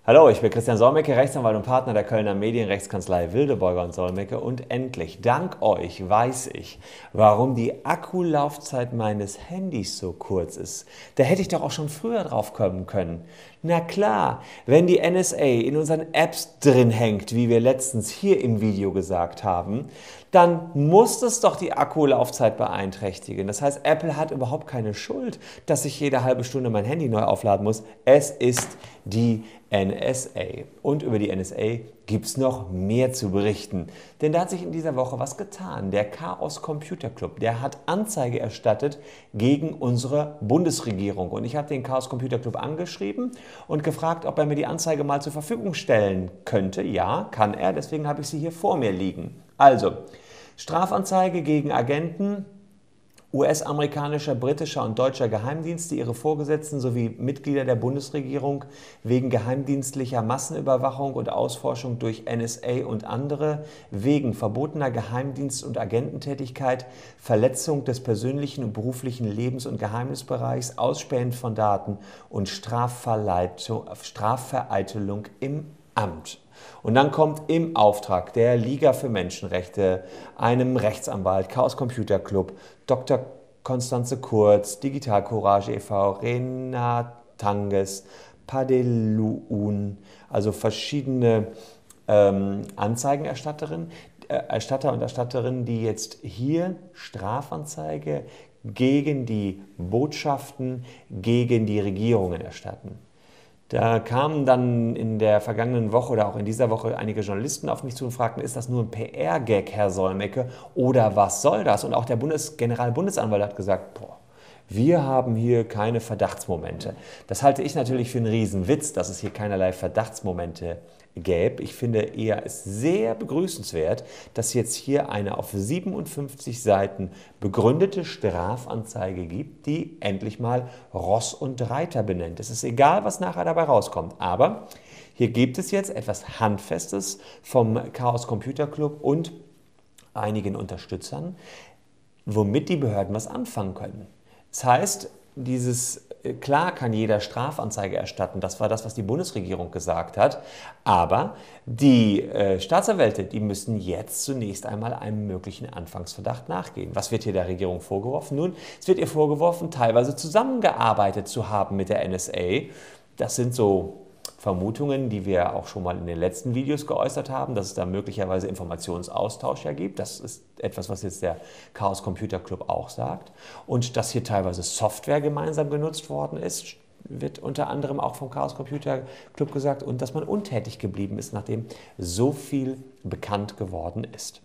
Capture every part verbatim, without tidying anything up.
Hallo, ich bin Christian Solmecke, Rechtsanwalt und Partner der Kölner Medienrechtskanzlei Wildeborger und Solmecke, und endlich, dank euch, weiß ich, warum die Akkulaufzeit meines Handys so kurz ist. Da hätte ich doch auch schon früher drauf kommen können. Na klar, wenn die N S A in unseren Apps drin hängt, wie wir letztens hier im Video gesagt haben, dann muss es doch die Akkulaufzeit beeinträchtigen. Das heißt, Apple hat überhaupt keine Schuld, dass ich jede halbe Stunde mein Handy neu aufladen muss. Es ist die N S A. Und über die N S A gibt es noch mehr zu berichten. Denn da hat sich in dieser Woche was getan. Der Chaos Computer Club, der hat Anzeige erstattet gegen unsere Bundesregierung. Und ich habe den Chaos Computer Club angeschrieben und gefragt, ob er mir die Anzeige mal zur Verfügung stellen könnte. Ja, kann er, deswegen habe ich sie hier vor mir liegen. Also, Strafanzeige gegen Agenten U S-amerikanischer, britischer und deutscher Geheimdienste, ihre Vorgesetzten sowie Mitglieder der Bundesregierung wegen geheimdienstlicher Massenüberwachung und Ausforschung durch N S A und andere, wegen verbotener Geheimdienst- und Agententätigkeit, Verletzung des persönlichen und beruflichen Lebens- und Geheimnisbereichs, Ausspähen von Daten und Strafvereitelung im Amt. Und dann kommt im Auftrag der Liga für Menschenrechte, einem Rechtsanwalt, Chaos Computer Club, Doktor Constanze Kurz, Digital Courage e V, Renat Tanges, Padeluun, also verschiedene ähm, Anzeigenerstatterinnen, äh, Erstatter und Erstatterinnen, die jetzt hier Strafanzeige gegen die Botschaften, gegen die Regierungen erstatten. Da kamen dann in der vergangenen Woche oder auch in dieser Woche einige Journalisten auf mich zu und fragten, ist das nur ein P R-Gag, Herr Solmecke, oder was soll das? Und auch der Bundes Generalbundesanwalt hat gesagt, boah, wir haben hier keine Verdachtsmomente. Das halte ich natürlich für einen Riesenwitz, dass es hier keinerlei Verdachtsmomente gäbe. Ich finde eher es sehr begrüßenswert, dass jetzt hier eine auf siebenundfünfzig Seiten begründete Strafanzeige gibt, die endlich mal Ross und Reiter benennt. Es ist egal, was nachher dabei rauskommt, aber hier gibt es jetzt etwas Handfestes vom Chaos Computer Club und einigen Unterstützern, womit die Behörden was anfangen können. Das heißt, dieses, klar kann jeder Strafanzeige erstatten, das war das, was die Bundesregierung gesagt hat, aber die äh, Staatsanwälte, die müssen jetzt zunächst einmal einem möglichen Anfangsverdacht nachgehen. Was wird hier der Regierung vorgeworfen? Nun, es wird ihr vorgeworfen, teilweise zusammengearbeitet zu haben mit der N S A. Das sind so Vermutungen, die wir auch schon mal in den letzten Videos geäußert haben, dass es da möglicherweise Informationsaustausch ja gibt. Das ist etwas, was jetzt der Chaos Computer Club auch sagt. Und dass hier teilweise Software gemeinsam genutzt worden ist, wird unter anderem auch vom Chaos Computer Club gesagt. Und dass man untätig geblieben ist, nachdem so viel bekannt geworden ist.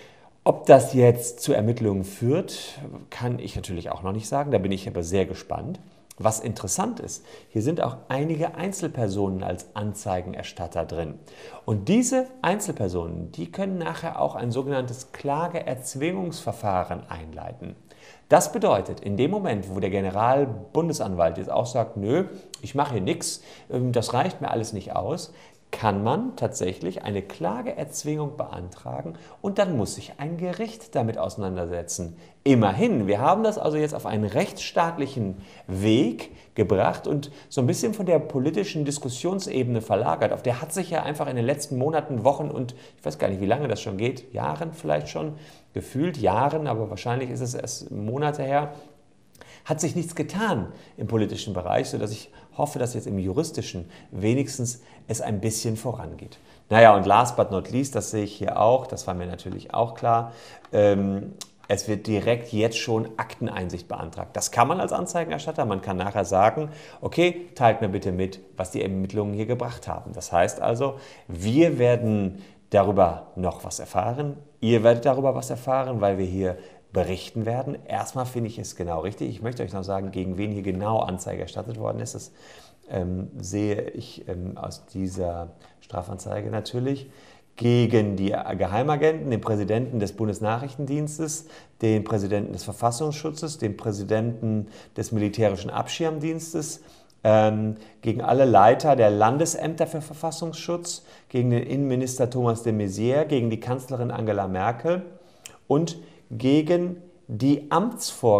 Ob das jetzt zu Ermittlungen führt, kann ich natürlich auch noch nicht sagen. Da bin ich aber sehr gespannt. Was interessant ist, hier sind auch einige Einzelpersonen als Anzeigenerstatter drin. Und diese Einzelpersonen, die können nachher auch ein sogenanntes Klageerzwingungsverfahren einleiten. Das bedeutet, in dem Moment, wo der Generalbundesanwalt jetzt auch sagt, nö, ich mache hier nichts, das reicht mir alles nicht aus, kann man tatsächlich eine Klageerzwingung beantragen und dann muss sich ein Gericht damit auseinandersetzen. Immerhin, wir haben das also jetzt auf einen rechtsstaatlichen Weg gebracht und so ein bisschen von der politischen Diskussionsebene verlagert. Auf der hat sich ja einfach in den letzten Monaten, Wochen und ich weiß gar nicht, wie lange das schon geht, Jahren vielleicht schon, gefühlt Jahren, aber wahrscheinlich ist es erst Monate her, hat sich nichts getan im politischen Bereich, sodass ich hoffe, dass jetzt im juristischen wenigstens es ein bisschen vorangeht. Naja, und last but not least, das sehe ich hier auch, das war mir natürlich auch klar, ähm, es wird direkt jetzt schon Akteneinsicht beantragt. Das kann man als Anzeigenerstatter, man kann nachher sagen, okay, teilt mir bitte mit, was die Ermittlungen hier gebracht haben. Das heißt also, wir werden darüber noch was erfahren, ihr werdet darüber was erfahren, weil wir hier berichten werden. Erstmal finde ich es genau richtig. Ich möchte euch noch sagen, gegen wen hier genau Anzeige erstattet worden ist. Das ähm, sehe ich ähm, aus dieser Strafanzeige natürlich. Gegen die Geheimagenten, den Präsidenten des Bundesnachrichtendienstes, den Präsidenten des Verfassungsschutzes, den Präsidenten des Militärischen Abschirmdienstes, ähm, gegen alle Leiter der Landesämter für Verfassungsschutz, gegen den Innenminister Thomas de Maizière, gegen die Kanzlerin Angela Merkel und gegen die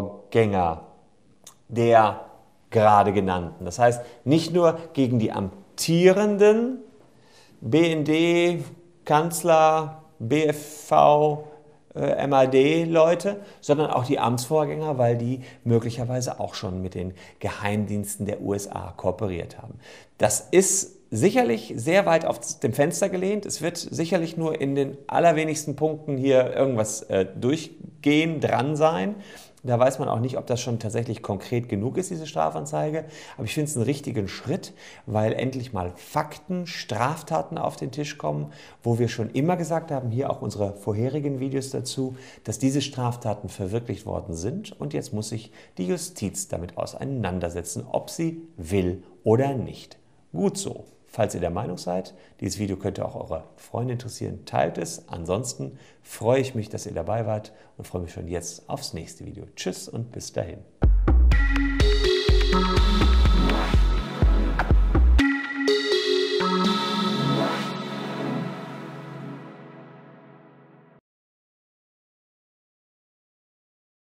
Amtsvorgänger der gerade genannten. Das heißt, nicht nur gegen die amtierenden B N D, Kanzler, B F V, äh, M A D-Leute, sondern auch die Amtsvorgänger, weil die möglicherweise auch schon mit den Geheimdiensten der U S A kooperiert haben. Das ist sicherlich sehr weit auf dem Fenster gelehnt. Es wird sicherlich nur in den allerwenigsten Punkten hier irgendwas äh, durchgehen, dran sein. Da weiß man auch nicht, ob das schon tatsächlich konkret genug ist, diese Strafanzeige. Aber ich finde es einen richtigen Schritt, weil endlich mal Fakten, Straftaten auf den Tisch kommen, wo wir schon immer gesagt haben, hier auch unsere vorherigen Videos dazu, dass diese Straftaten verwirklicht worden sind. Und jetzt muss sich die Justiz damit auseinandersetzen, ob sie will oder nicht. Gut so. Falls ihr der Meinung seid, dieses Video könnte auch eure Freunde interessieren, teilt es. Ansonsten freue ich mich, dass ihr dabei wart und freue mich schon jetzt aufs nächste Video. Tschüss und bis dahin.